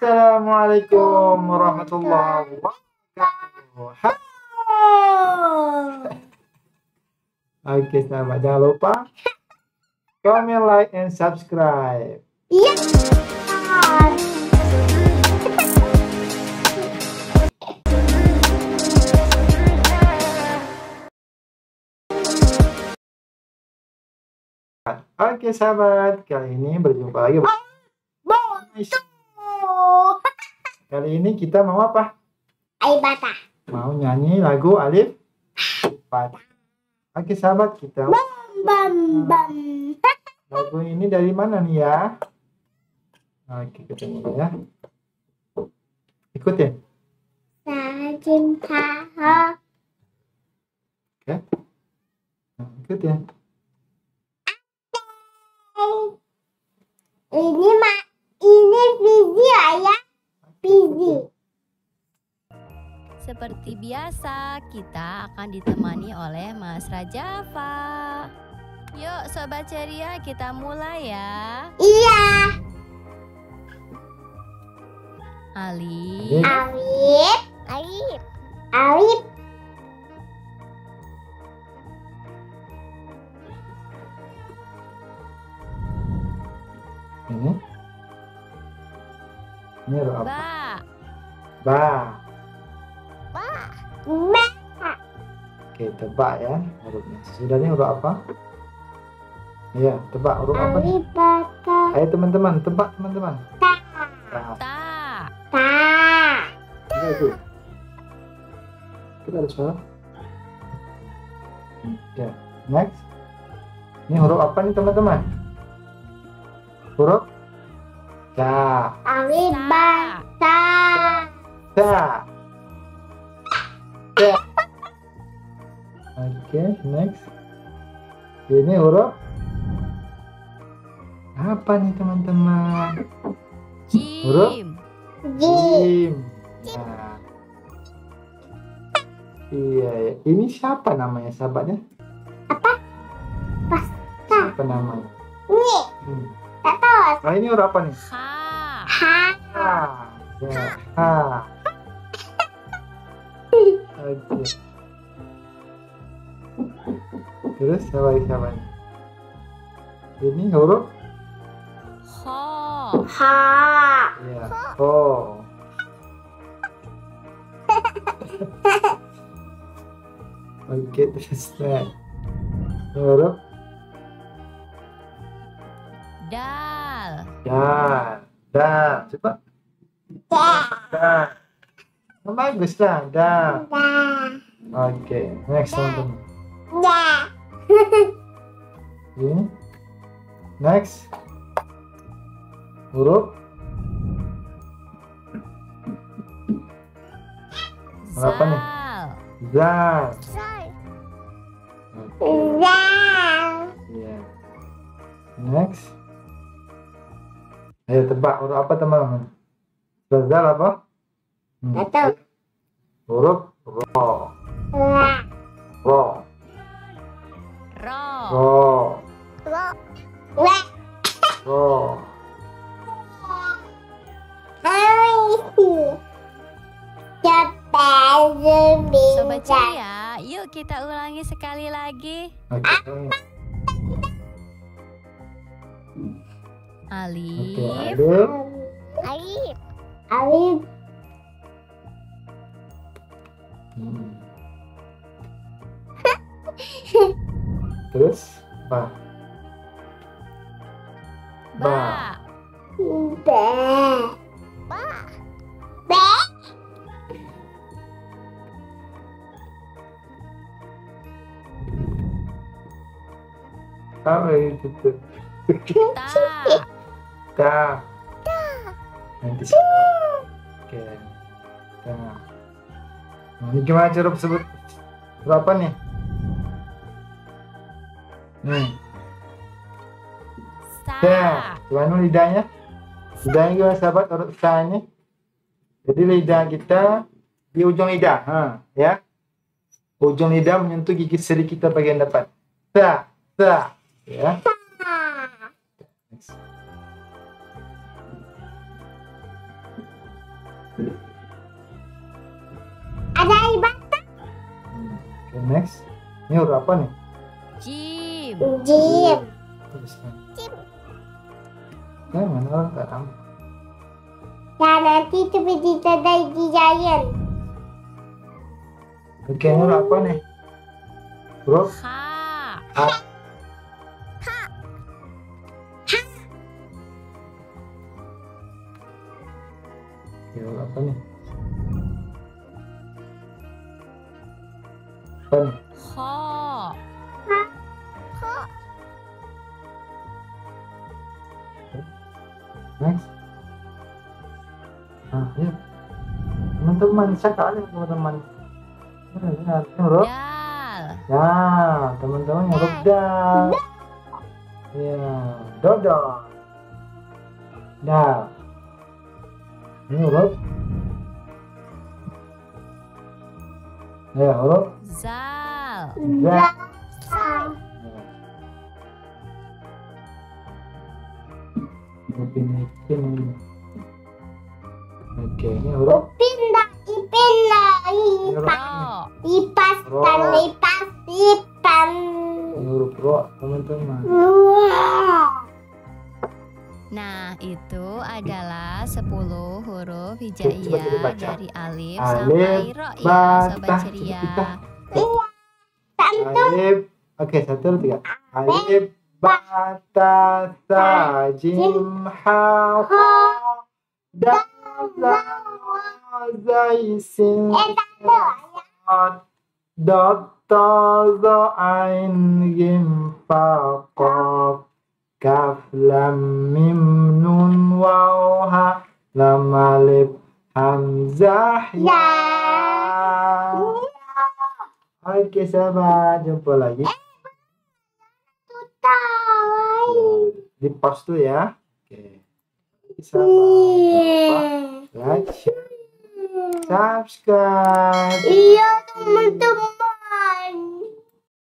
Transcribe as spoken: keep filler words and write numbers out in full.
Assalamualaikum warahmatullahi wabarakatuh. Oke, sahabat, jangan lupa comment, like, and subscribe. Iya. Oke, sahabat, kali ini berjumpa lagi. Kali ini kita mau apa? Alif Bata. Mau nyanyi lagu Alif Bata. Oke, sahabat, kita Bam bam bam. lagu ini dari mana nih ya? Oke, kita mulai ya. Ikutin. Cinta. Oke. Nah, ikutin. Ini mak ini Fizi ayah Fizi. Seperti biasa, kita akan ditemani oleh Mas Rajafa. Yuk Sobat Ceria, kita mulai ya. Iya. Alif. Alif. Alif. Alif. Ini. Ini huruf apa? Ba. Ba. Ba. Oke, tebak ya hurufnya. Sudah, ini huruf apa? Iya, tebak huruf apa nih? Alif Bata. Ayo teman-teman, tebak teman-teman. Ta. Nah, Ta. Ta. ini itu. Kita ada suara. Ya, next. Ini huruf apa nih teman-teman? Huruf Ca. Alif Bata. Ca. Ca. Oke, next. Ini huruf apa nih teman-teman? Huruf? Jim. Ji. Jim. Nah. Iya, iya. Ini siapa namanya sahabatnya? Apa? Pas. Siapa namanya? Ini. Hmm. Tak tahu. Nah, ini huruf apa nih? Ha. Ha. Ha. Ya. Ha. Oke. Terus siapa lagi siapa nih? Ini huruf? Ho. Ha. Ya. Oh. Oke, terus next. Huruf Dal. Dan. Dan. Coba. Dan. Oh, bagus lah. Dan. Da. Oke. Next teman-teman. Da. Ini. Next. Huruf. Apa nih? Zal. Zal. Oke. Da. Iya. Next. Ayo tebak huruf apa teman-teman? Zal apa? Hmm. Tak tahu. Huruf ro. Ra. Ro. Ro. Ro. Ra. Ra. Ro. Sobat Ceria, yuk kita ulangi sekali lagi. Oke. Alif. Oke, Alif. Alif. Alif. Hmm. Terus ba. Ba. Ba. Ba. Ba. Apa itu tuh? Ta. Ta. Nanti sih. Oke. Ta. Nah, ini gimana cara sebut? Berapa nih? Nih. Sa. Ta. Gimana lidahnya? Lidahnya gimana sahabat? Urut sa-nya. Jadi lidah kita di ujung lidah, ha, ya. Ujung lidah menyentuh gigi seri kita bagian depan. Ta, ta, ya. Ada ibatan. Hmm. Oke, next. Ini huruf apa nih? Jim. Jim. Tuliskan. Jim. Ya, mana orang nggak tahu. Ya nanti seperti tadi di giant. Oke, ini huruf apa nih? Huruf Ha. A. Oke, huruf apa nih? Apa nih? Ho. Next. Nah, ya. Teman-teman, saya kalian teman-teman. Ini lihat, ini huruf. Dal. Ya, teman-teman huruf dal. Ya, dodol. Dal. Ini huruf. Ya, huruf Zal. za. Zal. Ya. Huruf ini, ini. Oke, ini huruf. Pindah, pindah, Ini huruf. Ro. lipas, Ro. dan lipas, lipan. Ini huruf ro, teman-teman. Nah, itu adalah sepuluh huruf Coba kita hijaiyah baca. dari alif, Alif, sampai ro ya, ba, sobat ta. ceria. Kita. Tentu Alif. Oke, satu, dua, tiga. Alif, ba, ta, sa, jim, ha, ha, da, za, wa, zai, sin, sad, dot, ta, za, ain, gim, fa, qaf, kaf, lam, mim, nun, waw, ha, lam, alif, hamzah, ya. Oke sahabat, jumpa lagi. Di pause dulu ya. Oke. Sahabat, jangan lupa like, share, subscribe. Iya teman-teman.